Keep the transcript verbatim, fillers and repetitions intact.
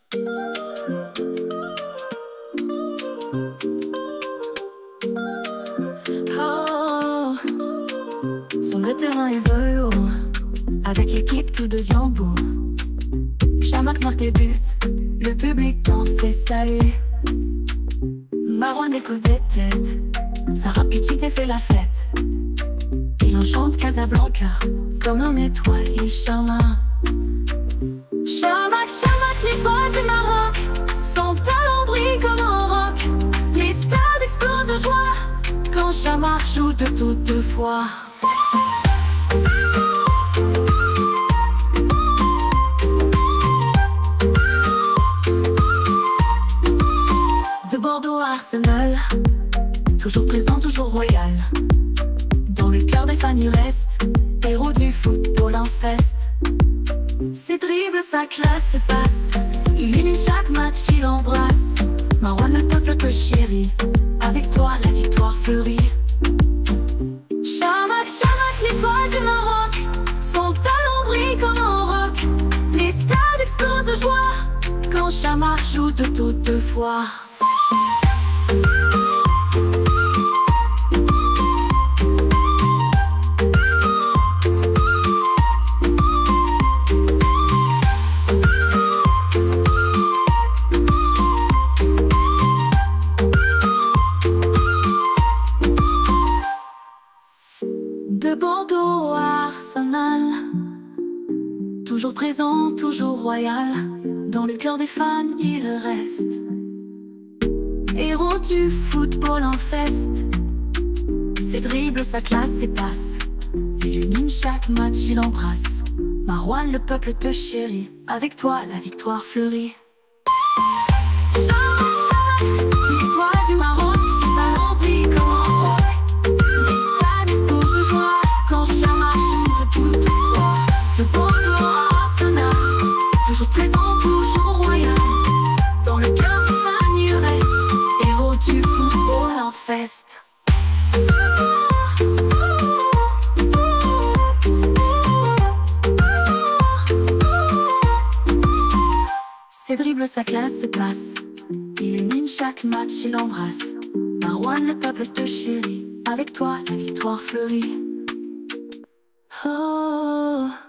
Oh, sur le terrain et velours, avec l'équipe tout devient beau. Chamac marque des buts, le public danse et salue. Marouane écoute des têtes, sa rapidité fait la fête. Il enchante Casablanca, comme une étoile il charme. Chamac, Chamac, l'étoile du Maroc, son talent brille comme un roc. Les stades explosent de joie quand Chamac joue de toutes foi. De Bordeaux à Arsenal, toujours présent, toujours royal. Dans le cœur des fans il reste, héros du football infeste. Ses dribbles, sa classe se passe, illumine chaque match, il embrasse. Marouane, le peuple te chérit, avec toi la victoire fleurit. Chamac, Chamac, l'étoile du Maroc, son talent brille comme un roc. Les stades explosent de joie quand Chamac joue de toute foi. De Bordeaux à Arsenal, toujours présent, toujours royal. Dans le cœur des fans il reste, héros du football infeste. Ses dribbles, sa classe et passe, illumine chaque match, il embrasse. Marouane, le peuple te chérit, avec toi la victoire fleurit. Chamac, Chamac, l'étoile du Maroc, son talent brille comme un roc. Les stades explosent de joie quand Chamac joue de toute foi. De Bordeaux à Arsenal, toujours présent, toujours royal. Dans le cœur des fans il reste, héros du football infeste. Ses dribbles, sa classe se passe, illumine chaque match, il embrasse. Marouane, le peuple te chérit, avec toi la victoire fleurit. Oh.